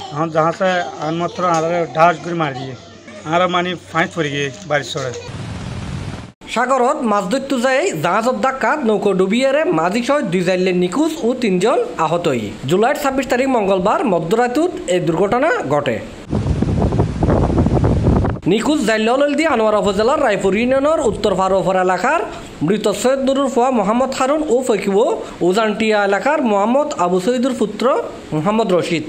हम जहाँ से मात्र ढास করে মারি দিয়ে আর মানে ফাঁস পড়ে গিয়ে বাড়ির সরে সাগরত মাছ ধরতে যাই জাহাজত ধাক্কাত নৌকো ডুবিয়ে মাঝি সহ 2 জাইলের নিখোঁজ ও 3 জন আহতই। জুলাইয়ের 26 তারিখ মঙ্গলবার মধ্যরাতুত এই দুর্ঘটনা ঘটে। নিখোঁজ জাইলদি আনোয়ারা উপজেলার রায়পুর ইউনিয়নের উত্তর ফারোফর এলাকার মৃত সৈয়দ নুরুল ফুয়া মোহাম্মদ হারুন ও ফকিব উজানটিয়া এলাকার মোহাম্মদ আবু সঈদুর পুত্র মোহাম্মদ রশিদ।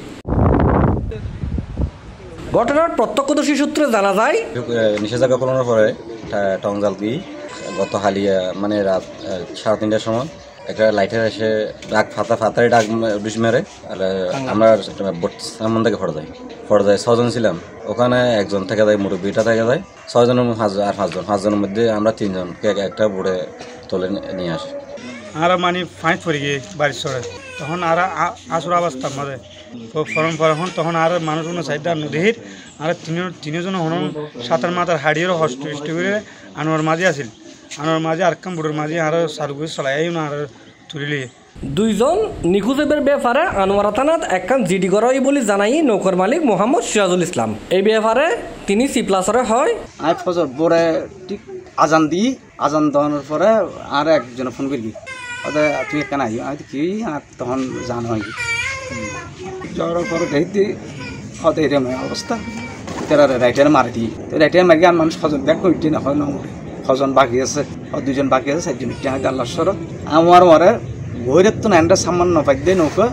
ঘটনার প্রত্যক্ষদর্শী সূত্রে জানা যায়, নিষেধাজ্ঞা পালনের পরে টংজাল দিয়ে গত হালিয়া মানে রাত 3:30টার সময় একটা লাইটার এসে ডাক ফাতারে ডাক বিষ মেরে আমরা সামন থেকে ফটো যায় 6 জন ছিলাম ওখানে, একজন থেকে যায় মুরব্বীটা থেকে যায় 6 জনের আর 5 জনের মধ্যে আমরা 3 জনকে একটা বুড়ে তুলে নিয়ে আসি। আর মানে ফাঁস পড়ে গিয়ে বাড়ির সরে তখন আর আসর অবস্থার মধ্যে ফরম ফরম তখন আর মানুষগুলো সাইডটা নদীর আর তিনজন হন সাঁতার মাথার হাড়িয়েরও হস্ট করে আনোয়ার মাঝে আসিল, আনোয়ার মাঝে আর কাম বুড়োর মাঝে আর সারুগুড়ি চলাই না আর তুলিলিয়ে 2 জন নিখোঁজের ব্যাপারে আনোয়ারা থানাত একখান জিডি করাই বলে জানাই নৌকার মালিক মোহাম্মদ সিরাজুল ইসলাম। এই ব্যাপারে তিনি সিপ্লাসরে হয় আজ ফজর পরে ঠিক আজান দিই, আজান দেওয়ানোর পরে আর একজন ফোন করবি ওদের তুমি কেন আই আমি কি আর তখন জান হয় যাওয়ার পরে দেখি হতে এরম অবস্থা তারা রাইটার মারি দিই রাইটার মারি আর মানুষ সজন ব্যাগ করে না হয় সজন বাকি আছে 2 জন বাকি আছে 4 জন ইটা আল্লাহ সরত আমার মরে বইরের তো না সামান্য পাই দিয়ে নৌকা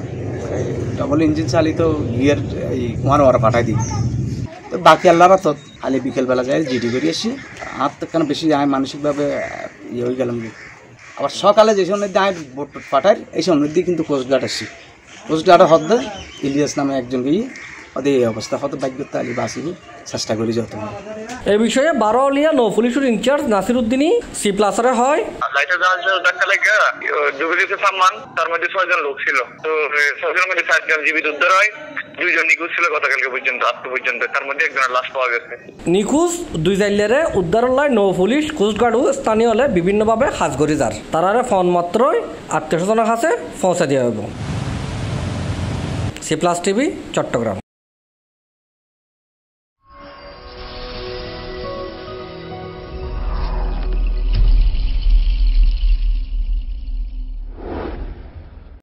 ডবল ইঞ্জিন চালিত গিয়ার এই কুমার ওরা পাঠাই দিই তো বাকি আল্লাহরা তো খালি বিকেলবেলা যায় জিডি করে আসি আর তো কেন বেশি আমি মানসিকভাবে ইয়ে হয়ে গেলাম। আবার সকালে যে সময় দিয়ে আমি বোট পাঠাই এই সময় দিয়ে কিন্তু কোস্টগার্ড আসি, কোস্টগার্ডে হদ্দে ইলিয়াস নামে একজন গিয়ে ওদের এই অবস্থা হয়তো বাইক করতে আলি বাসি চেষ্টা করি যত। এই বিষয়ে বারোয়ালিয়া নৌ পুলিশের ইনচার্জ নাসির উদ্দিনই সি প্লাসরে হয় লাইটার জাহাজের ধাক্কা লেগে ডুবে গেছে সামান, তার মধ্যে 6 জন লোক ছিল, তো 6 জনের মধ্যে 4 জন জীবিত উদ্ধার হয়, 2 জন নিখোঁজ ছিল গতকালকে পর্যন্ত আজ পর্যন্ত, তার মধ্যে একজনের লাশ পাওয়া গেছে। নিখোঁজ 2 জাইলেরে উদ্ধারের লাই নৌ পুলিশ কোস্টগার্ড ও স্থানীয় হলে বিভিন্নভাবে সাজ করি যার তারারে ফোন মাত্রই আত্মীয় স্বজনের কাছে পৌঁছে দেওয়া হইব। C plus TV, Chittagong.